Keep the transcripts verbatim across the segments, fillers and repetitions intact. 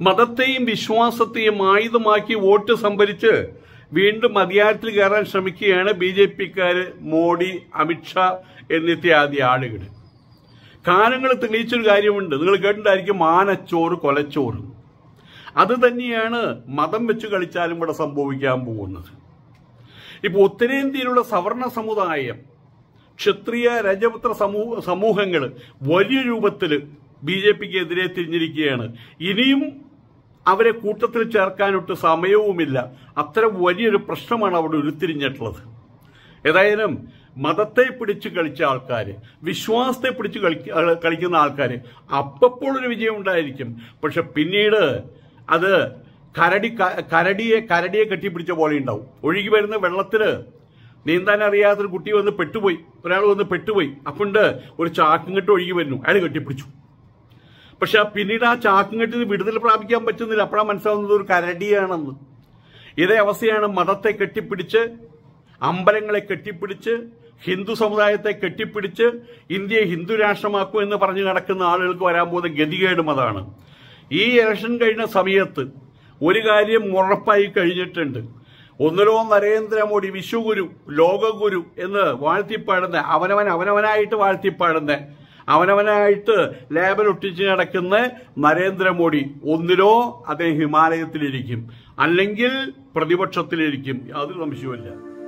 മതത്തെയും വിശ്വാസത്തെയും ആയുധമാക്കി വോട്ട് സംഭരിച്ച് വീണ്ടും അധികാരത്തിൽ കയറാൻ ശ്രമിക്കുകയാണ് ബി ജെ പിക്കാര്, മോഡി, അമിത്ഷാ എന്നിത്യാദി ആളുകൾ. കാലങ്ങൾ തെളിയിച്ചൊരു കാര്യമുണ്ട്. നിങ്ങൾ കേട്ടിട്ടായിരിക്കും ആനച്ചോറ് കൊലച്ചോറ്. അത് തന്നെയാണ് മതം വെച്ച് കളിച്ചാലും ഇവിടെ സംഭവിക്കാൻ പോകുന്നത്. ഇപ്പൊ ഉത്തരേന്ത്യയിലുള്ള സവർണ സമുദായം, ക്ഷത്രിയ രജപുത്ര സമൂഹ സമൂഹങ്ങൾ വലിയ രൂപത്തിൽ ബി ജെ പിക്ക് എതിരെ തിരിഞ്ഞിരിക്കുകയാണ്. ഇനിയും അവരെ കൂട്ടത്തിൽ ചേർക്കാനൊട്ട് സമയവുമില്ല. അത്ര വലിയൊരു പ്രശ്നമാണ് അവിടെ ഉരുത്തിരിഞ്ഞിട്ടുള്ളത്. ഏതായാലും മതത്തെ പിടിച്ച് കളിച്ച ആൾക്കാര്, വിശ്വാസത്തെ പിടിച്ച് കളി കളിക്കുന്ന ആൾക്കാര് അപ്പപ്പോൾ ഒരു വിജയം ഉണ്ടായിരിക്കും. പക്ഷെ പിന്നീട് അത് കരടി കരടിയെ കരടിയെ കെട്ടിപ്പിടിച്ച പോലെ ഉണ്ടാവും. ഒഴുകി വരുന്ന വെള്ളത്തില് നീന്താൻ അറിയാത്തൊരു കുട്ടി വന്ന് പെട്ടുപോയി, ഒരാൾ വന്ന് പെട്ടുപോയി. അപ്പണ്ട് ഒരു ചാക്കിങ്ങട്ട് ഒഴുകി വരുന്നു, അയാൾ കെട്ടിപ്പിടിച്ചു. പക്ഷെ പിന്നീട് ആ ചാക്കിങ്ങട്ടിന് വിടുതൽ പ്രാപിക്കാൻ പറ്റുന്നില്ല. അപ്പോഴാണ് മനസ്സിലാവുന്നത് ഒരു കരടിയാണെന്ന്. ഇതേ അവസ്ഥയാണ് മതത്തെ കെട്ടിപ്പിടിച്ച്, അമ്പലങ്ങളെ കെട്ടിപ്പിടിച്ച്, ഹിന്ദു സമുദായത്തെ കെട്ടിപ്പിടിച്ച് ഇന്ത്യയെ ഹിന്ദു രാഷ്ട്രമാക്കൂ എന്ന് പറഞ്ഞു നടക്കുന്ന ആളുകൾക്ക് വരാൻ പോകുന്ന ഗതികേടും അതാണ്. ഈ ഇലക്ഷൻ കഴിഞ്ഞ സമയത്ത് ഒരു കാര്യം ഉറപ്പായി കഴിഞ്ഞിട്ടുണ്ട്. ഒന്നിലോ നരേന്ദ്രമോദി വിശ്വഗുരു, ലോകഗുരു എന്ന് വാഴ്ത്തിപ്പാടുന്ന, അവനവൻ അവനവനായിട്ട് വാഴ്ത്തിപ്പാടുന്ന, അവനവനായിട്ട് ലേബൽ ഒട്ടിച്ച് നടക്കുന്ന നരേന്ദ്രമോദി ഒന്നിലോ അദ്ദേഹം ഹിമാലയത്തിലിരിക്കും, അല്ലെങ്കിൽ പ്രതിപക്ഷത്തിലിരിക്കും. യാതൊരു സംശയവുമില്ല.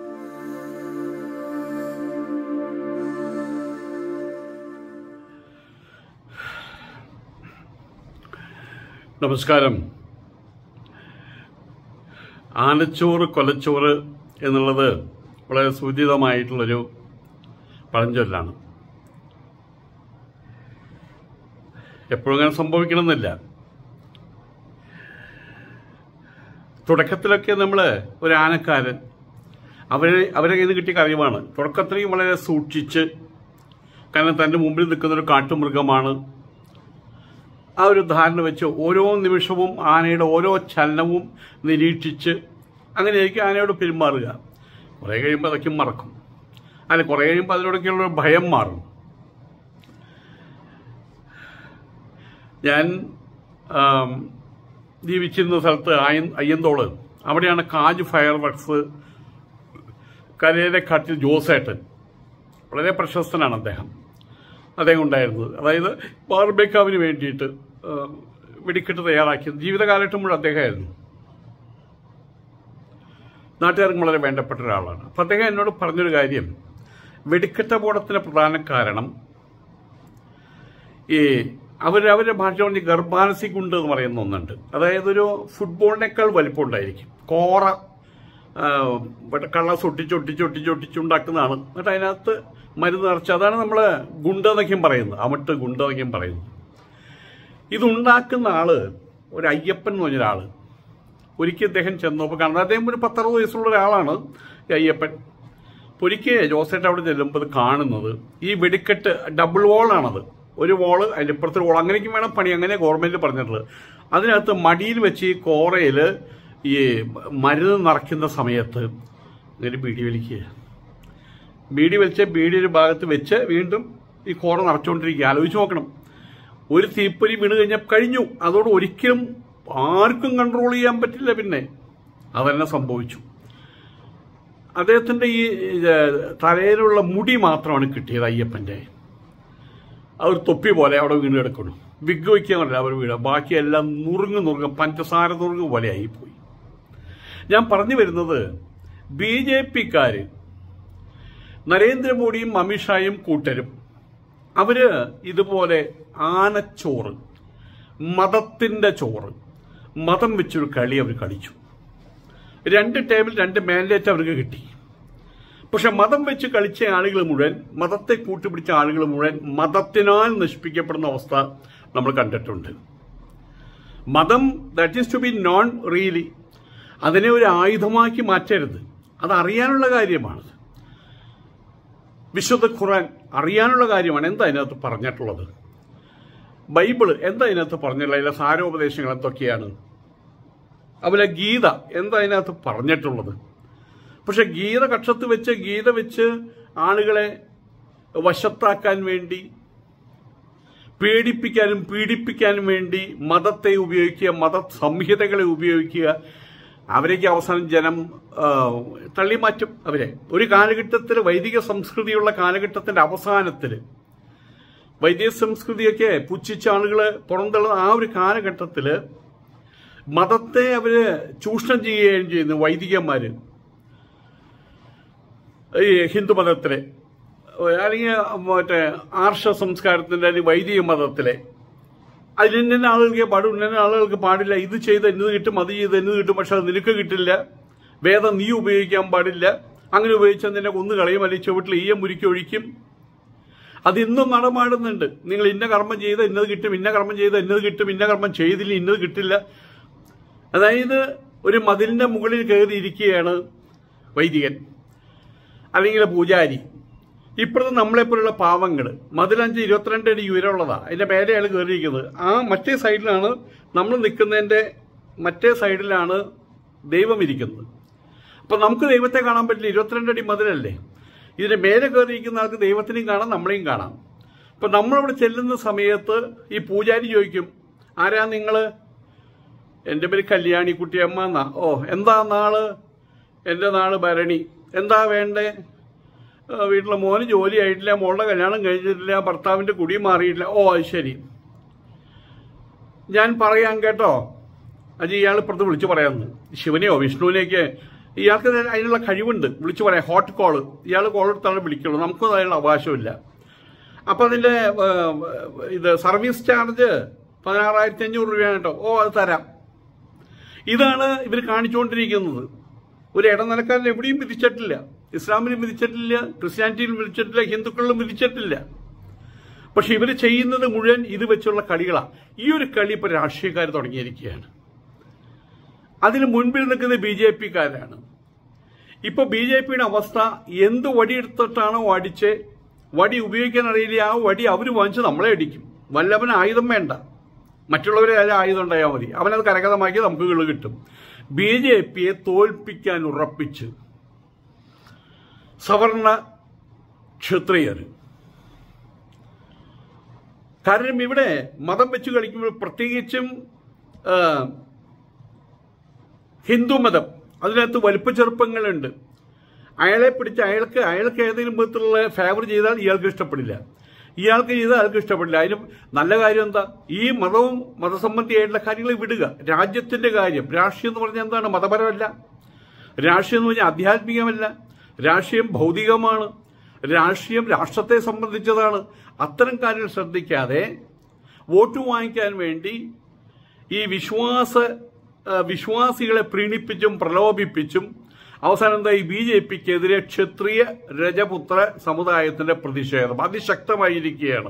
നമസ്കാരം. ആനച്ചോറ് കൊലച്ചോറ് എന്നുള്ളത് വളരെ സൂചിതമായിട്ടുള്ളൊരു പഴഞ്ചൊല്ലാണ്. എപ്പോഴും അങ്ങനെ സംഭവിക്കണമെന്നില്ല. തുടക്കത്തിലൊക്കെ നമ്മൾ ഒരു ആനക്കാരൻ, അവരെ അവരെ കയ്യിൽ നിന്ന് കിട്ടിയ അറിവാണ്. തുടക്കത്തിലേക്കും വളരെ സൂക്ഷിച്ച്, കാരണം തൻ്റെ മുമ്പിൽ നിൽക്കുന്നൊരു കാട്ടുമൃഗമാണ്, ആ ഒരു ധാരണ വെച്ച് ഓരോ നിമിഷവും ആനയുടെ ഓരോ ചലനവും നിരീക്ഷിച്ച് അങ്ങനെയായിരിക്കും ആനയോട് പെരുമാറുക. കുറേ കഴിയുമ്പോൾ അതൊക്കെ മറക്കും. അല്ല, കുറേ കഴിയുമ്പോൾ അതിനോടൊക്കെയുള്ള ഭയം മാറും. ഞാൻ ജീവിച്ചിരുന്ന സ്ഥലത്ത് അയ്യ അയ്യന്തോള് അവിടെയാണ് കാജ് ഫയർ വർക്ക്സ് കരേരക്കാട്ടിൽ ജോസേട്ടൻ, വളരെ പ്രശസ്തനാണ് അദ്ദേഹം. അദ്ദേഹം ഉണ്ടായിരുന്നത്, അതായത് ബാർബേക്കാവിന് വേണ്ടിയിട്ട് വെടിക്കെട്ട് തയ്യാറാക്കിയത് ജീവിതകാലഘട്ടം മുഴുവൻ അദ്ദേഹമായിരുന്നു. നാട്ടുകാർക്ക് വളരെ വേണ്ടപ്പെട്ട ഒരാളാണ്. അപ്പം അദ്ദേഹം എന്നോട് പറഞ്ഞൊരു കാര്യം, വെടിക്കെട്ട് അപകടത്തിന് പ്രധാന കാരണം ഈ അവർ അവരുടെ ഭാഷ പറഞ്ഞ് ഗർഭാനസി കുണ്ട് എന്ന് പറയുന്ന ഒന്നുണ്ട്. അതായത് ഒരു ഫുട്ബോളിനേക്കാൾ വലിപ്പം ഉണ്ടായിരിക്കും. കോറ കള്ളസ് ഒട്ടിച്ചൊട്ടിച്ചൊട്ടിച്ചൊട്ടിച്ചുണ്ടാക്കുന്നതാണ്. എന്നിട്ട് അതിനകത്ത് മരുന്ന് നിറച്ച്, അതാണ് നമ്മൾ ഗുണ്ടെന്നൊക്കെയും പറയുന്നത്, അമിട്ട് ഗുണ്ടെന്നൊക്കെയും പറയുന്നത്. ഇതുണ്ടാക്കുന്ന ആള് ഒരു അയ്യപ്പൻ എന്ന് പറഞ്ഞൊരാള്. ഒരിക്കൽ അദ്ദേഹം ചെന്നപ്പോൾ കാണുന്നത്, അദ്ദേഹം ഒരു പത്തറുപത് വയസ്സുള്ള ഒരാളാണ് ഈ അയ്യപ്പൻ. ഒരിക്കൽ ജോസേട്ടൻ അവിടെ ചെല്ലുമ്പോൾ കാണുന്നത് ഈ വെടിക്കെട്ട് ഡബിൾ വോളാണത്. ഒരു വോള്, അതിൻ്റെ ഇപ്പുറത്തൊരു വോൾ, അങ്ങനെയൊക്കെ വേണം പണി, അങ്ങനെ ഗവൺമെന്റ് പറഞ്ഞിട്ടുള്ളത്. അതിനകത്ത് മടിയിൽ വെച്ച് ഈ കോറയിൽ ഈ മരുന്ന് നിറയ്ക്കുന്ന സമയത്ത് ഇങ്ങനെ ബീഡി വലിക്കുക. ബീഡി വലിച്ച് ബീഡി ഒരു ഭാഗത്ത് വെച്ച് വീണ്ടും ഈ കോറ നിറച്ചുകൊണ്ടിരിക്കുക. ആലോചിച്ച് നോക്കണം, ഒരു തീപ്പൊരി വീണ് കഴിഞ്ഞാൽ കഴിഞ്ഞു. അതോട് ഒരിക്കലും ആർക്കും കൺട്രോൾ ചെയ്യാൻ പറ്റില്ല. പിന്നെ അതന്നെ സംഭവിച്ചു. അദ്ദേഹത്തിന്റെ ഈ തലയിലുള്ള മുടി മാത്രമാണ് കിട്ടിയത് അയ്യപ്പന്റെ. അവർ തൊപ്പി പോലെ അവിടെ വീണ് കിടക്കണം. വിഗ് വയ്ക്കാൻ പറഞ്ഞില്ല അവർ വീട്, ബാക്കിയെല്ലാം നുറുങ്ങ് നുറുങ്ങ് പഞ്ചസാര നുറുങ്ങ് പോലെ ആയിപ്പോയി. ഞാൻ പറഞ്ഞു വരുന്നത്, ബി ജെ പിക്കാര് നരേന്ദ്രമോദിയും അമിത്ഷായും കൂട്ടരും അവര് ഇതുപോലെ ആനച്ചോറ്, മതത്തിന്റെ ചോറ്, മതം വെച്ചൊരു കളി അവർ കളിച്ചു. രണ്ട് ടേബിൾ രണ്ട് മാൻഡേറ്റ് അവർക്ക് കിട്ടി. പക്ഷെ മതം വെച്ച് കളിച്ച ആളുകൾ മുഴുവൻ, മതത്തെ കൂട്ടുപിടിച്ച ആളുകൾ മുഴുവൻ മതത്തിനാൽ നശിപ്പിക്കപ്പെടുന്ന അവസ്ഥ നമ്മൾ കണ്ടിട്ടുണ്ട്. മതം that is to be known really, അതിനെ ഒരു ആയുധമാക്കി മാറ്റരുത്. അത് അറിയാനുള്ള കാര്യമാണ്. വിശുദ്ധ ഖുർആൻ അറിയാനുള്ള കാര്യമാണ്. എന്താ അതിനകത്ത് പറഞ്ഞിട്ടുള്ളത്? ബൈബിള് എന്താ അതിനകത്ത് പറഞ്ഞിട്ടുള്ളത്? അതിലെ സാരോപദേശങ്ങൾ എന്തൊക്കെയാണ്? അതുപോലെ ഗീത എന്താ അതിനകത്ത് പറഞ്ഞിട്ടുള്ളത്? പക്ഷെ ഗീത കക്ഷത്ത് വെച്ച് ഗീത വെച്ച് ആളുകളെ വശത്താക്കാൻ വേണ്ടി, പേടിപ്പിക്കാനും പീഡിപ്പിക്കാനും വേണ്ടി മതത്തെ ഉപയോഗിക്കുക, മത സംഹിതകളെ ഉപയോഗിക്കുക. അവരേക്ക് അവസാനം ജനം തള്ളിമാറ്റും അവരെ. ഒരു കാലഘട്ടത്തിൽ വൈദിക സംസ്കൃതിയുള്ള കാലഘട്ടത്തിന്റെ അവസാനത്തിൽ വൈദിക സംസ്കൃതിയൊക്കെ പുച്ഛിച്ച ആളുകൾ പുറന്തള്ളുന്ന ആ ഒരു കാലഘട്ടത്തിൽ മതത്തെ അവര് ചൂഷണം ചെയ്യുകയും ചെയ്യുന്നു. വൈദികന്മാര് ഈ ഹിന്ദു മതത്തിലെ അല്ലെങ്കിൽ മറ്റേ ആർഷ സംസ്കാരത്തിന്റെ അല്ലെങ്കിൽ വൈദിക മതത്തിലെ അതിന് ആളുകൾക്ക് പാടും, ഇന്ന ആളുകൾക്ക് പാടില്ല. ഇത് ചെയ്ത് എന്നത് കിട്ടും, അത് ചെയ്ത് എന്നത് കിട്ടും, പക്ഷെ അത് നിനക്ക് കിട്ടില്ല. വേദം നീ ഉപയോഗിക്കാൻ പാടില്ല. അങ്ങനെ ഉപയോഗിച്ചാൽ നിന്നെ കൊന്നു കളയും, അല്ലെങ്കിൽ ചുവട്ടിൽ ഈയം മുരുക്കി ഒഴിക്കും. അതിന്നും നടമാടുന്നുണ്ട്. നിങ്ങൾ ഇന്ന കർമ്മം ചെയ്ത് ഇന്നത് കിട്ടും, ഇന്ന കർമ്മം ചെയ്ത് ഇന്നത് കിട്ടും, ഇന്ന കർമ്മം ചെയ്തില്ല ഇന്നത് കിട്ടില്ല. അതായത് ഒരു മതിലിന്റെ മുകളിൽ കയറിയിരിക്കുകയാണ് വൈദികൻ അല്ലെങ്കിൽ പൂജാരി. ഇപ്പോഴത്തെ നമ്മളെപ്പോലുള്ള പാവങ്ങൾ. മതിലഞ്ച് ഇരുപത്തിരണ്ട് അടി ഉയരമുള്ളതാ, അതിന്റെ മേലെയാണ് കയറിയിരിക്കുന്നത്. ആ മറ്റേ സൈഡിലാണ് നമ്മൾ നിൽക്കുന്നതിന്റെ മറ്റേ സൈഡിലാണ് ദൈവം ഇരിക്കുന്നത്. അപ്പൊ നമുക്ക് ദൈവത്തെ കാണാൻ പറ്റില്ല, ഇരുപത്തിരണ്ട് അടി മതിലല്ലേ. ഇതിന്റെ മേലെ കയറിയിരിക്കുന്ന ആൾക്ക് ദൈവത്തിനെയും കാണാം, നമ്മളെയും കാണാം. അപ്പൊ നമ്മളവിടെ ചെല്ലുന്ന സമയത്ത് ഈ പൂജാരി ചോദിക്കും, ആരാ നിങ്ങള്? എന്റെ പേര് കല്യാണി കുട്ടിയമ്മ എന്നാ. ഓ, എന്താ നാള്? എന്റെ നാള് ഭരണി. എന്താ വേണ്ടേ? വീട്ടിലെ മോന് ജോലി ആയിട്ടില്ല, മോളുടെ കല്യാണം കഴിഞ്ഞിട്ടില്ല, ഭർത്താവിന്റെ കുടി മാറിയിട്ടില്ല. ഓ, അത് ശരി, ഞാൻ പറയാം കേട്ടോ. അത് ഇയാൾ ഇപ്പുറത്ത് വിളിച്ചു പറയാമെന്ന്. ശിവനെയോ വിഷ്ണുവിനെയൊക്കെ ഇയാൾക്ക് അതിനുള്ള കഴിവുണ്ട്, വിളിച്ചു പറയാം. ഹോട്ട് കോള് ഇയാൾ കോൾ എടുത്താണ് വിളിക്കുള്ളൂ, നമുക്കൊന്നും അതിനുള്ള അവകാശമില്ല. അപ്പൊ അതിന്റെ ഇത് സർവീസ് ചാർജ് പതിനാറായിരത്തി അഞ്ഞൂറ് രൂപയാണ് കേട്ടോ. ഓ, അത് തരാം. ഇതാണ് ഇവർ കാണിച്ചുകൊണ്ടിരിക്കുന്നത്. ഒരു ഇടനിലക്കാരൻ എവിടെയും വിധിച്ചിട്ടില്ല. ഇസ്ലാമിലും വിധിച്ചിട്ടില്ല, ക്രിസ്ത്യാനിറ്റിയിലും വിധിച്ചിട്ടില്ല, ഹിന്ദുക്കളിലും വിധിച്ചിട്ടില്ല. പക്ഷെ ഇവർ ചെയ്യുന്നത് മുഴുവൻ ഇത് വെച്ചുള്ള കളികളാണ്. ഈ ഒരു കളി ഇപ്പൊ രാഷ്ട്രീയക്കാർ തുടങ്ങിയിരിക്കുകയാണ്. അതിന് മുൻപിൽ നിൽക്കുന്നത് ബി ജെ പിക്കാരാണ്. ഇപ്പൊ ബി ജെ പിയുടെ അവസ്ഥ, എന്ത് വടിയെടുത്തിട്ടാണോ അടിച്ച്, വടി ഉപയോഗിക്കാൻ അറിയില്ല, ആ വടി അവർ വാങ്ങിച്ച് നമ്മളെ അടിക്കും. വല്ലവന് ആയുധം വേണ്ട, മറ്റുള്ളവരെ അതിൽ ആയുധം ഉണ്ടായാൽ മതി, അവനത് കരകതമാക്കി നമുക്ക് കിള് കിട്ടും. ബി ജെ പിയെ തോൽപ്പിക്കാൻ ഉറപ്പിച്ച് സവർണ ക്ഷത്രിയർ. കാരണം ഇവിടെ മതം വെച്ച് കളിക്കുമ്പോൾ പ്രത്യേകിച്ചും ഹിന്ദുമതം, അതിനകത്ത് വലുപ്പ ചെറുപ്പങ്ങളുണ്ട്. അയാളെ പിടിച്ച് അയാൾക്ക് അയാൾക്ക് ഏതെങ്കിലും വിധത്തിലുള്ള ഫേവർ ചെയ്താൽ ഇയാൾക്ക് ഇഷ്ടപ്പെടില്ല, ഇയാൾക്ക് ചെയ്താൽ അയാൾക്ക് ഇഷ്ടപ്പെടില്ല. അതിന് നല്ല കാര്യം എന്താ? ഈ മതവും മതസംബന്ധിയായിട്ടുള്ള കാര്യങ്ങൾ വിടുക. രാജ്യത്തിന്റെ കാര്യം, രാഷ്ട്രീയം എന്ന് പറഞ്ഞാൽ എന്താണ്? മതപരമല്ല. രാഷ്ട്രീയം എന്ന് പറഞ്ഞാൽ ആധ്യാത്മികമല്ല. രാഷ്ട്രീയം ഭൗതികമാണ്. രാഷ്ട്രീയം രാഷ്ട്രത്തെ സംബന്ധിച്ചതാണ്. അത്തരം കാര്യങ്ങൾ ശ്രദ്ധിക്കാതെ വോട്ട് വാങ്ങിക്കാൻ വേണ്ടി ഈ വിശ്വാസ വിശ്വാസികളെ പ്രീണിപ്പിച്ചും പ്രലോഭിപ്പിച്ചും അവസാനം എന്താ? ഈ ബി ജെ പിക്കെതിരെ ക്ഷത്രിയ രജപുത്ര സമുദായത്തിന്റെ പ്രതിഷേധം അതിശക്തമായിരിക്കുകയാണ്.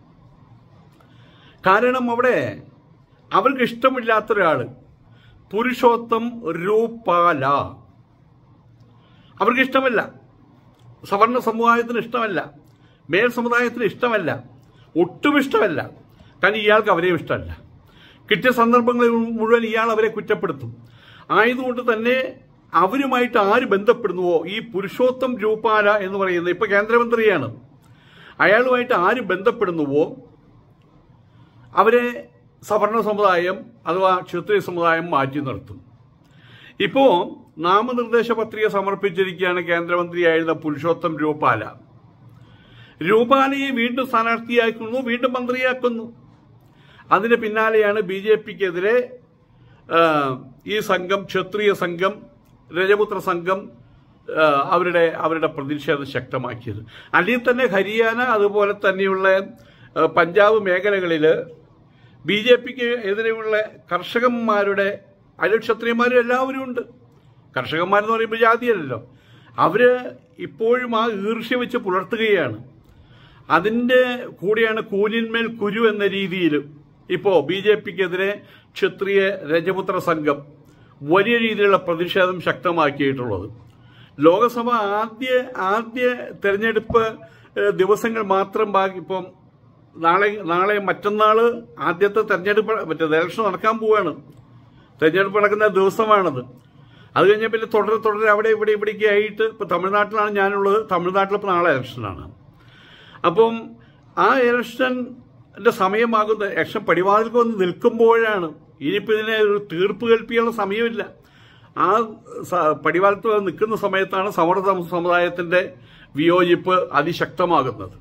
കാരണം അവിടെ അവർക്ക് ഇഷ്ടമില്ലാത്തൊരാള് പുരുഷോത്തം രൂപാല അവർക്ക് ഇഷ്ടമല്ല, സവർണ സമുദായത്തിന് ഇഷ്ടമല്ല, മേൽ സമുദായത്തിന് ഇഷ്ടമല്ല, ഒട്ടും ഇഷ്ടമല്ല. കാരണം ഇയാൾക്ക് അവരെയും ഇഷ്ടമല്ല. കിട്ടിയ സന്ദർഭങ്ങളിൽ മുഴുവൻ ഇയാൾ അവരെ കുറ്റപ്പെടുത്തും. ആയതുകൊണ്ട് തന്നെ അവരുമായിട്ട് ആര് ബന്ധപ്പെടുന്നുവോ, ഈ പുരുഷോത്തം രൂപാല എന്ന് പറയുന്നത് ഇപ്പൊ കേന്ദ്രമന്ത്രിയാണ്, അയാളുമായിട്ട് ആര് ബന്ധപ്പെടുന്നുവോ അവരെ സവർണ സമുദായം അഥവാ ക്ഷത്രിയ സമുദായം മാറ്റി നിർത്തും. ഇപ്പോ നാമനിർദ്ദേശ പത്രിക സമർപ്പിച്ചിരിക്കുകയാണ് കേന്ദ്രമന്ത്രിയായിരുന്ന പുരുഷോത്തം രൂപാല. രൂപാലയെ വീണ്ടും സ്ഥാനാർത്ഥിയാക്കുന്നു, വീണ്ടും മന്ത്രിയാക്കുന്നു. അതിന് പിന്നാലെയാണ് ബി ജെ പിക്കെതിരെ ഈ സംഘം, ക്ഷത്രിയ സംഘം, രജപുത്ര സംഘം അവരുടെ അവരുടെ പ്രതിഷേധം ശക്തമാക്കിയത്. അല്ലെങ്കിൽ തന്നെ ഹരിയാന അതുപോലെ തന്നെയുള്ള പഞ്ചാബ് മേഖലകളിൽ ബി ജെ പിക്ക് എതിരെയുള്ള കർഷകന്മാരുടെ, അതിൽ ക്ഷത്രിയന്മാരും എല്ലാവരും ഉണ്ട്. കർഷകന്മാരെന്ന് പറയുമ്പോൾ ജാതിയല്ലല്ലോ. അവര് ഇപ്പോഴും ആ ഈർഷ്യ വെച്ച് പുലർത്തുകയാണ്. അതിന്റെ കൂടെയാണ് കൂനിന്മേൽ കുരു എന്ന രീതിയിൽ ഇപ്പോ ബി ജെ പിക്കെതിരെ ക്ഷത്രിയ രജപുത്ര സംഘം വലിയ രീതിയിലുള്ള പ്രതിഷേധം ശക്തമാക്കിയിട്ടുള്ളത്. ലോകസഭ ആദ്യ ആദ്യ തെരഞ്ഞെടുപ്പ് ദിവസങ്ങൾ മാത്രം ബാക്കി. ഇപ്പം നാളെ നാളെ മറ്റന്നാള് ആദ്യത്തെ തെരഞ്ഞെടുപ്പ്, മറ്റേ ഇലക്ഷൻ നടക്കാൻ പോവുകയാണ്. തെരഞ്ഞെടുപ്പ് നടക്കുന്ന ദിവസമാണത്. അത് കഴിഞ്ഞാൽ പിന്നെ തുടരെ തുടരെ അവിടെ ഇവിടെ ഇവിടേക്ക് ആയിട്ട് ഇപ്പൊ തമിഴ്നാട്ടിലാണ് ഞാനുള്ളത്. തമിഴ്നാട്ടിൽ ഇപ്പൊ നാളെ ഇലക്ഷനാണ്. അപ്പം ആ ഇലക്ഷൻ സമയമാകുന്ന ഇലക്ഷൻ പടിവാതിൽക്ക് വന്ന് നിൽക്കുമ്പോഴാണ്. ഇനിയിപ്പോൾ ഇതിനെ ഒരു തീർപ്പ് കൽപ്പിക്കാനുള്ള സമയമില്ല. ആ പടിവാതിൽക്ക് വന്ന് നിൽക്കുന്ന സമയത്താണ് സവർണ സമുദായത്തിന്റെ വിയോജിപ്പ് അതിശക്തമാകുന്നത്.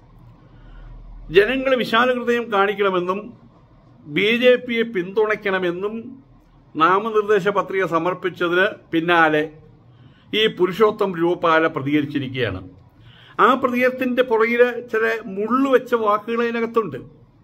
ജനങ്ങൾ വിശാല ഹൃദയം കാണിക്കണമെന്നും ബി ജെ പിയെ പിന്തുണയ്ക്കണമെന്നും നാമനിർദ്ദേശ പത്രിക സമർപ്പിച്ചതിന് പിന്നാലെ ഈ പുരുഷോത്തം രൂപാല പ്രതികരിച്ചിരിക്കുകയാണ്. ആ പ്രതികരണത്തിന്റെ പുറകില് ചില മുള്ളുവെച്ച വാക്കുകൾ അതിനകത്തുണ്ട്.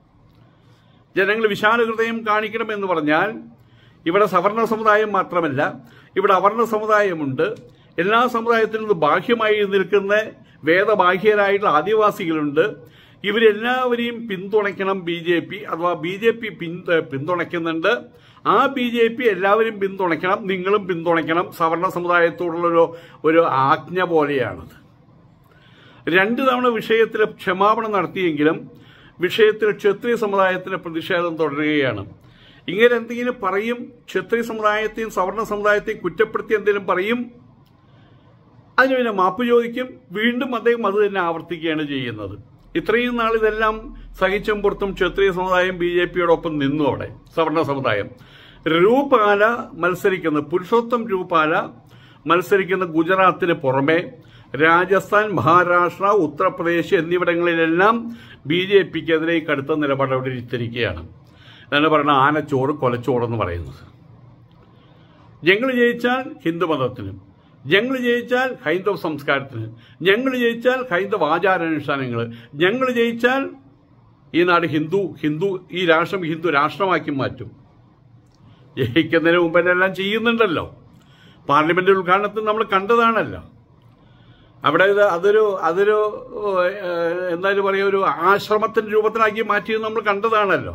ജനങ്ങൾ വിശാല ഹൃദയം കാണിക്കണമെന്ന് പറഞ്ഞാൽ ഇവിടെ സവർണ സമുദായം മാത്രമല്ല, ഇവിടെ അവർണ സമുദായമുണ്ട്. എല്ലാ സമുദായത്തിൽ നിന്ന് ബാഹ്യമായി നിൽക്കുന്ന വേദബാഹ്യരായിട്ടുള്ള ആദിവാസികളുണ്ട്. ഇവരെല്ലാവരെയും പിന്തുണയ്ക്കണം ബി ജെ പി, അഥവാ ബി ജെ പി പിന്തുണയ്ക്കുന്നുണ്ട്. ആ ബി ജെ പി എല്ലാവരും പിന്തുണയ്ക്കണം, നിങ്ങളും പിന്തുണയ്ക്കണം. സവർണ സമുദായത്തോടുള്ളൊരു ഒരു ആജ്ഞ പോലെയാണത്. രണ്ടു തവണ വിഷയത്തിൽ ക്ഷമാപണം നടത്തിയെങ്കിലും വിഷയത്തിൽ ക്ഷത്രിയ സമുദായത്തിന്റെ പ്രതിഷേധം തുടരുകയാണ്. ഇങ്ങനെ എന്തെങ്കിലും പറയും, ക്ഷത്രിയ സമുദായത്തെയും സവർണ സമുദായത്തെയും കുറ്റപ്പെടുത്തി എന്തെങ്കിലും പറയും, അതിന് പിന്നെ മാപ്പ് ചോദിക്കും, വീണ്ടും അദ്ദേഹം അത് തന്നെ ആവർത്തിക്കുകയാണ് ചെയ്യുന്നത്. ഇത്രയും നാൾ ഇതെല്ലാം സഹിച്ചും പുറത്തും ക്ഷത്രിയ സമുദായം ബി ജെ പിയോടൊപ്പം നിന്നു. അവിടെ സവർണ സമുദായം രൂപാല മത്സരിക്കുന്ന പുരുഷോത്തം രൂപാല മത്സരിക്കുന്ന ഗുജറാത്തിന് പുറമെ രാജസ്ഥാൻ, മഹാരാഷ്ട്ര, ഉത്തർപ്രദേശ് എന്നിവിടങ്ങളിലെല്ലാം ബി ജെ പിക്കെതിരെ കടുത്ത നിലപാട് അവിടെ ഇരുത്തിരിക്കുകയാണ്. എന്നാണ് പറയുന്നത് ആനച്ചോറ് കൊലച്ചോറെന്ന് പറയുന്നത്. ഞങ്ങൾ ജയിച്ചാൽ ഹിന്ദുമതത്തിന്, ഞങ്ങൾ ജയിച്ചാൽ ഹൈന്ദവ സംസ്കാരത്തിന്, ഞങ്ങൾ ജയിച്ചാൽ ഹൈന്ദവ ആചാരാനുഷ്ഠാനങ്ങൾ, ഞങ്ങൾ ജയിച്ചാൽ ഈ നാട് ഹിന്ദു ഹിന്ദു ഈ രാഷ്ട്രം ഹിന്ദു രാഷ്ട്രമാക്കി മാറ്റും. ജയിക്കുന്നതിന് മുമ്പ് എല്ലാം ചെയ്യുന്നുണ്ടല്ലോ. പാർലമെന്റ് ഉദ്ഘാടനത്തിൽ നമ്മൾ കണ്ടതാണല്ലോ. അവിടെ ഇത് അതൊരു അതൊരു എന്തായാലും പറയുക ഒരു ആശ്രമത്തിന്റെ രൂപത്തിലാക്കി മാറ്റിയത് നമ്മൾ കണ്ടതാണല്ലോ.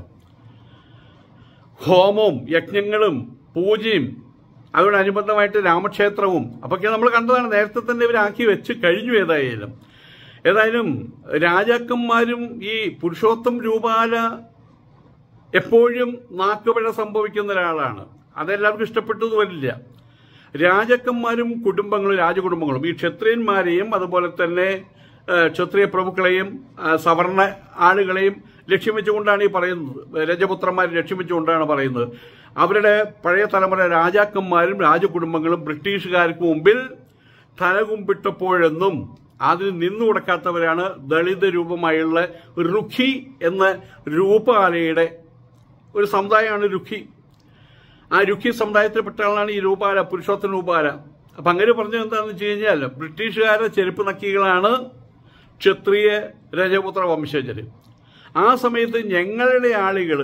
ഹോമവും യജ്ഞങ്ങളും പൂജയും അതിനോടനുബന്ധമായിട്ട് രാമക്ഷേത്രവും അപ്പൊക്കെ നമ്മൾ കണ്ടതാണ്. നേരത്തെ തന്നെ ഇവരാക്കി വെച്ച് കഴിഞ്ഞു. ഏതായാലും ഏതായാലും രാജാക്കന്മാരും ഈ പുരുഷോത്തം രൂപാല എപ്പോഴും നാക്കുപിഴ സംഭവിക്കുന്ന ഒരാളാണ്. അതെല്ലാവർക്കും ഇഷ്ടപ്പെട്ടത് വരില്ല. രാജാക്കന്മാരും കുടുംബങ്ങളും രാജകുടുംബങ്ങളും ഈ ക്ഷത്രിയന്മാരെയും അതുപോലെ തന്നെ ക്ഷത്രിയ പ്രഭുക്കളെയും സവർണ ആളുകളെയും ലക്ഷ്യം വെച്ചുകൊണ്ടാണ് ഈ പറയുന്നത്. രജപുത്രന്മാരെ ലക്ഷ്യം വെച്ചുകൊണ്ടാണ് പറയുന്നത്. അവരുടെ പഴയ തലമുറ രാജാക്കന്മാരും രാജകുടുംബങ്ങളും ബ്രിട്ടീഷുകാർക്ക് മുമ്പിൽ തലകുമ്പിട്ടപ്പോഴെന്നും അതിന് നിന്നു കൊടുക്കാത്തവരാണ് ദളിത് രൂപമായുള്ള രുഖി എന്ന രൂപാലയുടെ ഒരു സമുദായമാണ് രുഖി. ആ രുഖി സമുദായത്തിൽപ്പെട്ട ആളാണ് ഈ രൂപാല, പുരുഷോത്തം രൂപാല. അപ്പൊ അങ്ങനെ പറഞ്ഞത് എന്താണെന്ന് വെച്ച് കഴിഞ്ഞാൽ ബ്രിട്ടീഷുകാരുടെ ചെരുപ്പ് നക്കികളാണ് ക്ഷത്രിയ രജപുത്ര വംശജര്. ആ സമയത്ത് ഞങ്ങളുടെ ആളുകൾ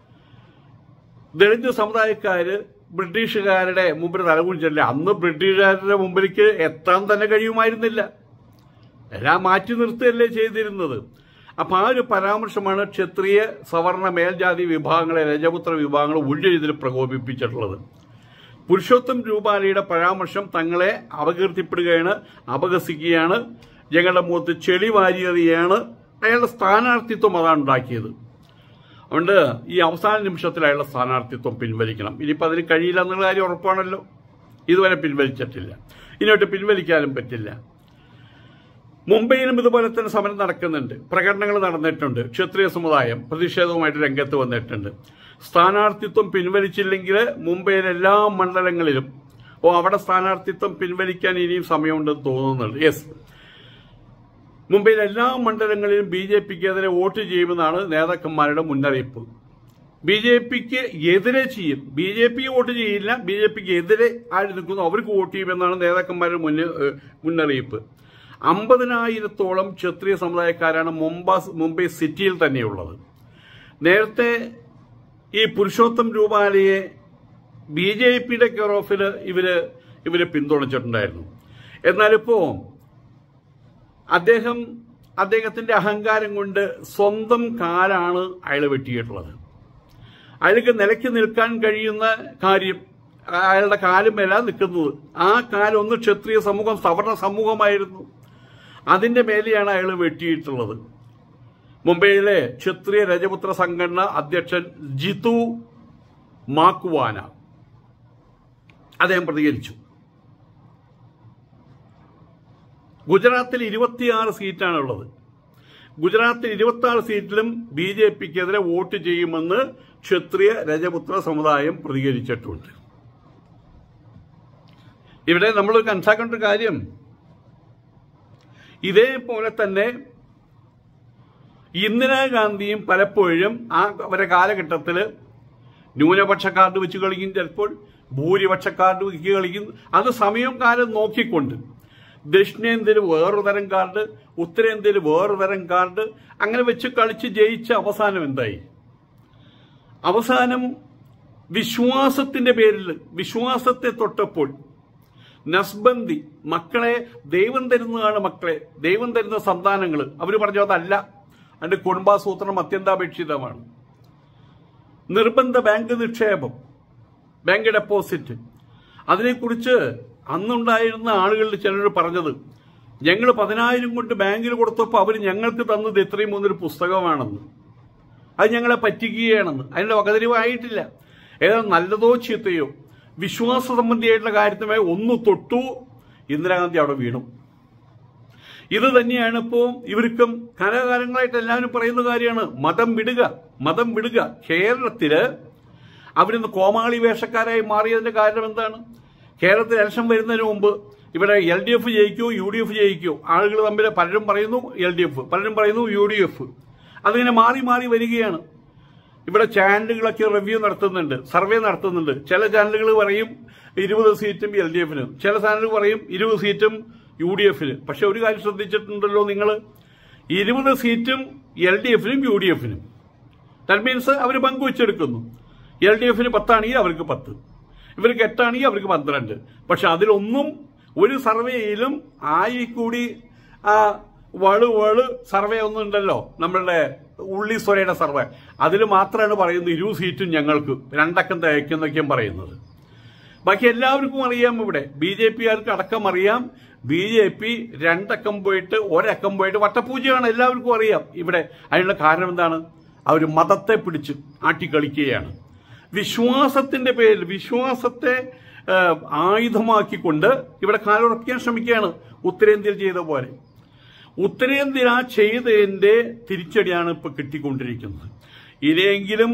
ദളിത് സമുദായക്കാര് ബ്രിട്ടീഷുകാരുടെ മുമ്പിൽ തലകുനിച്ചില്ല. അന്ന് ബ്രിട്ടീഷുകാരുടെ മുമ്പിലേക്ക് എത്താൻ തന്നെ കഴിയുമായിരുന്നില്ല. എല്ലാം മാറ്റി നിർത്തുകയല്ലേ ചെയ്തിരുന്നത്. അപ്പൊ ആ ഒരു പരാമർശമാണ് ക്ഷത്രിയ സവർണ മേൽജാതി വിഭാഗങ്ങളെ രജപുത്ര വിഭാഗങ്ങൾ ഉള്ളിൽ പ്രകോപിപ്പിച്ചിട്ടുള്ളത്. പുരുഷോത്തം രൂപാലയുടെ പരാമർശം തങ്ങളെ അപകീർത്തിപ്പെടുകയാണ്, അപഹസിക്കുകയാണ്, ഞങ്ങളുടെ മുഖത്ത് ചെളി വാരിയറിയാണ്. അയാളുടെ സ്ഥാനാർത്ഥിത്വം അതാണ് ഉണ്ടാക്കിയത്. അതുകൊണ്ട് ഈ അവസാന നിമിഷത്തിൽ അയാളുടെ സ്ഥാനാർത്ഥിത്വം പിൻവലിക്കണം. ഇനിയിപ്പോൾ അതിന് കഴിയില്ല എന്നുള്ള കാര്യം ഉറപ്പാണല്ലോ. ഇതുവരെ പിൻവലിച്ചിട്ടില്ല, ഇനിയോട്ട് പിൻവലിക്കാനും പറ്റില്ല. മുംബൈയിലും ഇതുപോലെ തന്നെ സമരം നടക്കുന്നുണ്ട്, പ്രകടനങ്ങൾ നടന്നിട്ടുണ്ട്. ക്ഷത്രിയ സമുദായം പ്രതിഷേധവുമായിട്ട് രംഗത്ത് വന്നിട്ടുണ്ട്. സ്ഥാനാർത്ഥിത്വം പിൻവലിച്ചില്ലെങ്കിൽ മുംബൈയിലെ എല്ലാ മണ്ഡലങ്ങളിലും ഓ അവിടെ സ്ഥാനാർത്ഥിത്വം പിൻവലിക്കാൻ ഇനിയും സമയമുണ്ടെന്ന് തോന്നുന്നുണ്ട്. യെസ്, മുംബൈയിലെ എല്ലാ മണ്ഡലങ്ങളിലും ബി ജെ പിക്കെതിരെ വോട്ട് ചെയ്യുമെന്നാണ് നേതാക്കന്മാരുടെ മുന്നറിയിപ്പ്. ബി ജെ പിക്ക് എതിരെ ചെയ്യും, ബി ജെ പി വോട്ട് ചെയ്യില്ല, ബി ജെ പിക്ക് എതിരെ ആര് നിൽക്കുന്നു അവർക്ക് വോട്ട് ചെയ്യുമെന്നാണ് നേതാക്കന്മാരുടെ മുന്നറിയിപ്പ്. അമ്പതിനായിരത്തോളം ക്ഷത്രിയ സമുദായക്കാരാണ് മുംബൈ മുംബൈ സിറ്റിയിൽ തന്നെയുള്ളത്. നേരത്തെ ഈ പുരുഷോത്തം രൂപാലയെ ബി ജെ പിയുടെ കെയർ ഓഫില് ഇവര് ഇവര് പിന്തുണച്ചിട്ടുണ്ടായിരുന്നു. എന്നാലിപ്പോ അദ്ദേഹം അദ്ദേഹത്തിന്റെ അഹങ്കാരം കൊണ്ട് സ്വന്തം കാലാണ് അയാൾ വെട്ടിയിട്ടുള്ളത്. അയാൾക്ക് നിലയ്ക്ക് നിൽക്കാൻ കഴിയുന്ന കാര്യം അയാളുടെ കാലുമേല നിൽക്കുന്നത്. ആ കാലൊന്ന് ക്ഷത്രിയ സമൂഹം സവർണ സമൂഹമായിരുന്നു, അതിന്റെ മേലെയാണ് അയാൾ വെട്ടിയിട്ടുള്ളത്. മുംബൈയിലെ ക്ഷത്രിയ രജപുത്ര സംഘടന അധ്യക്ഷൻ ജിതു മാക്വാന അദ്ദേഹം പ്രതികരിച്ചു. ഗുജറാത്തിൽ ഇരുപത്തിയാറ് സീറ്റാണുള്ളത്. ഗുജറാത്തിൽ ഇരുപത്തി ആറ് സീറ്റിലും ബി ജെ പിക്കെതിരെ വോട്ട് ചെയ്യുമെന്ന് ക്ഷത്രിയ രജപുത്ര സമുദായം പ്രതികരിച്ചിട്ടുണ്ട്. ഇവിടെ നമ്മൾ മനസ്സിലാക്കേണ്ട ഒരു കാര്യം, ഇതേപോലെ തന്നെ ഇന്ദിരാഗാന്ധിയും പലപ്പോഴും ആ അവരുടെ കാലഘട്ടത്തിൽ ന്യൂനപക്ഷ കാർഡ് വെച്ച് കളിക്കും, ചിലപ്പോൾ ഭൂരിപക്ഷ കാർഡ് വെച്ച് കളിക്കും. അത് സമയവും കാലം നോക്കിക്കൊണ്ട് ദക്ഷിണേന്ത്യയിൽ വേറൊരു തരം കാർഡ്, ഉത്തരേന്ത്യയിൽ വേറൊരു തരം കാർഡ്, അങ്ങനെ വെച്ച് കളിച്ച് ജയിച്ച അവസാനം എന്തായി? അവസാനം വിശ്വാസത്തിന്റെ പേരിൽ വിശ്വാസത്തെ തൊട്ടപ്പോൾ നസ്ബന്ദി, മക്കളെ ദൈവം തരുന്നതാണ്, മക്കളെ ദൈവം തരുന്ന സന്താനങ്ങൾ, അവർ പറഞ്ഞു അതല്ല, അതിന്റെ കുടുംബാസൂത്രണം അത്യന്താപേക്ഷിതമാണ്. നിർബന്ധ ബാങ്ക് നിക്ഷേപം, ബാങ്ക് ഡെപ്പോസിറ്റ്, അതിനെക്കുറിച്ച് അന്നുണ്ടായിരുന്ന ആളുകളിൽ ചിലർ പറഞ്ഞത്, ഞങ്ങൾ പതിനായിരം കൊണ്ട് ബാങ്കിൽ കൊടുത്തപ്പോൾ അവർ ഞങ്ങൾക്ക് തന്നത് എത്രയും മൂന്നൊരു പുസ്തകമാണെന്ന്, അത് ഞങ്ങളെ പറ്റിക്കുകയാണെന്ന്. അതിന്റെ വകതിരിവായിട്ടില്ല. ഏതായാലും നല്ലതോ ചീത്തയോ വിശ്വാസ സംബന്ധിയായിട്ടുള്ള കാര്യത്തിനുമായി ഒന്ന് തൊട്ടു, ഇന്ദിരാഗാന്ധി അവിടെ വീണു. ഇത് തന്നെയാണ് ഇപ്പോൾ ഇവർക്കും കാലാകാലങ്ങളായിട്ട് എല്ലാവരും പറയുന്ന കാര്യമാണ്, മതം വിടുക, മതം വിടുക. കേരളത്തില് അവരിന്ന് കോമാളി വേഷക്കാരായി മാറിയതിന്റെ കാരണം എന്താണ്? കേരളത്തിൽ ഇലക്ഷൻ വരുന്നതിന് മുമ്പ് ഇവിടെ എൽ ഡി എഫ് ജയിക്കോ യു ഡി എഫ് ജയിക്കോ, ആളുകൾ തമ്മിൽ പലരും പറയുന്നു എൽ ഡി എഫ്, പലരും പറയുന്നു യു ഡി എഫ്, അതിങ്ങനെ മാറി മാറി വരികയാണ്. ഇവിടെ ചാനലുകളൊക്കെ റിവ്യൂ നടത്തുന്നുണ്ട്, സർവേ നടത്തുന്നുണ്ട്. ചില ചാനലുകൾ പറയും ഇരുപത് സീറ്റും എൽ ഡി എഫിന്, ചില ചാനലുകൾ പറയും ഇരുപത് സീറ്റും യു ഡി എഫിന്. പക്ഷെ ഒരു കാര്യം ശ്രദ്ധിച്ചിട്ടുണ്ടല്ലോ നിങ്ങൾ, ഇരുപത് സീറ്റും എൽ ഡി എഫിനും യു ഡി എഫിനും. ദാറ്റ് മീൻസ് അവർ പങ്കുവെച്ചെടുക്കുന്നു. എൽ ഡി എഫിന് പത്താണെങ്കിൽ അവർക്ക് പത്ത്, ഇവർക്ക് എട്ടാണെങ്കിൽ അവർക്ക് പന്ത്രണ്ട്. പക്ഷെ അതിലൊന്നും ഒരു സർവേയിലും ആയി കൂടി ആ വളു വള് സർവേ ഒന്നും ഉണ്ടല്ലോ, നമ്മളുടെ ഉള്ളിസ്വരയുടെ സർവേ, അതിൽ മാത്രമാണ് പറയുന്നത് ഇരുപത് സീറ്റും ഞങ്ങൾക്ക്, രണ്ടക്കം തയ്ക്കുന്നൊക്കെയും പറയുന്നത്. ബാക്കി എല്ലാവർക്കും അറിയാം, ഇവിടെ ബി ജെ പിക്കാർക്ക് അടക്കം അറിയാം, ബി ജെ പി രണ്ടക്കം പോയിട്ട് ഒരക്കം പോയിട്ട് വട്ടപ്പൂജയാണ്, എല്ലാവർക്കും അറിയാം. ഇവിടെ അതിനുള്ള കാരണം എന്താണ്? അവർ മതത്തെ പിടിച്ച് ആട്ടിക്കളിക്കുകയാണ്. വിശ്വാസത്തിന്റെ പേരിൽ വിശ്വാസത്തെ ആയുധമാക്കിക്കൊണ്ട് ഇവിടെ കാലുറപ്പിക്കാൻ ശ്രമിക്കുകയാണ്, ഉത്തരേന്ത്യയിൽ ചെയ്ത പോലെ. ഉത്തരേന്ത്യ ആ ചെയ്തതിന്റെ തിരിച്ചടിയാണ് ഇപ്പൊ കിട്ടിക്കൊണ്ടിരിക്കുന്നത്. ഇനിയെങ്കിലും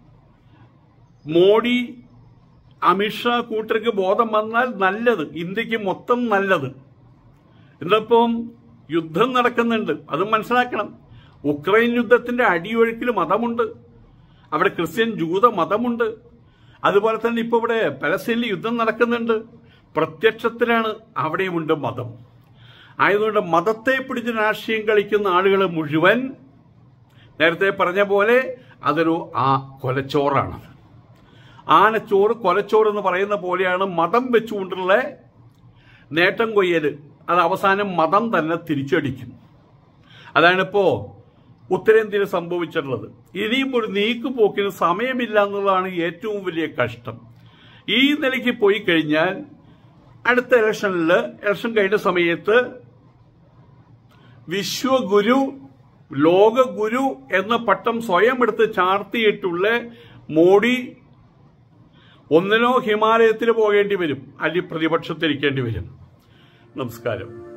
മോഡി അമിത്ഷാ കൂട്ടർക്ക് ബോധം വന്നാൽ നല്ലത്, ഇന്ത്യക്ക് മൊത്തം നല്ലത്. ഇതിപ്പം യുദ്ധം നടക്കുന്നുണ്ട്, അതും മനസ്സിലാക്കണം. ഉക്രൈൻ യുദ്ധത്തിന്റെ അടിയൊഴുക്കിൽ മതമുണ്ട്, അവിടെ ക്രിസ്ത്യൻ ജൂത മതമുണ്ട്. അതുപോലെ തന്നെ ഇപ്പൊ ഇവിടെ പലസ്തീനിൽ യുദ്ധം നടക്കുന്നുണ്ട്, പ്രത്യക്ഷത്തിലാണ് അവിടെയുമുണ്ട് മതം. ആയതുകൊണ്ട് മതത്തെ പിടിച്ച് രാഷ്ട്രീയം കളിക്കുന്ന ആളുകൾ മുഴുവൻ നേരത്തെ പറഞ്ഞ പോലെ അതൊരു ആ കൊലച്ചോറാണ്. ആനച്ചോറ് കൊലച്ചോറ് എന്ന് പറയുന്ന പോലെയാണ് മതം വെച്ചുകൊണ്ടുള്ള നേട്ടം കൊയ്യല്. അത് അവസാനം മതം തന്നെ തിരിച്ചടിക്കും. അതാണിപ്പോ ഉത്തരേന്ത്യയിൽ സംഭവിച്ചിട്ടുള്ളത്. ഇനിയും ഒരു നീക്കുപോക്കിന് സമയമില്ല എന്നുള്ളതാണ് ഏറ്റവും വലിയ കഷ്ടം. ഈ നിലയ്ക്ക് പോയി കഴിഞ്ഞാൽ അടുത്ത ഇലക്ഷനിൽ ഇലക്ഷൻ കഴിഞ്ഞ സമയത്ത് വിശ്വഗുരു, ലോകഗുരു എന്ന പട്ടം സ്വയം എടുത്ത് ചാർത്തിയിട്ടുള്ള മോഡി ഒന്നിനോ ഹിമാലയത്തിൽ പോകേണ്ടി വരും, അല്ലെങ്കിൽ പ്രതിപക്ഷത്തിരിക്കേണ്ടി വരും. നമസ്കാരം.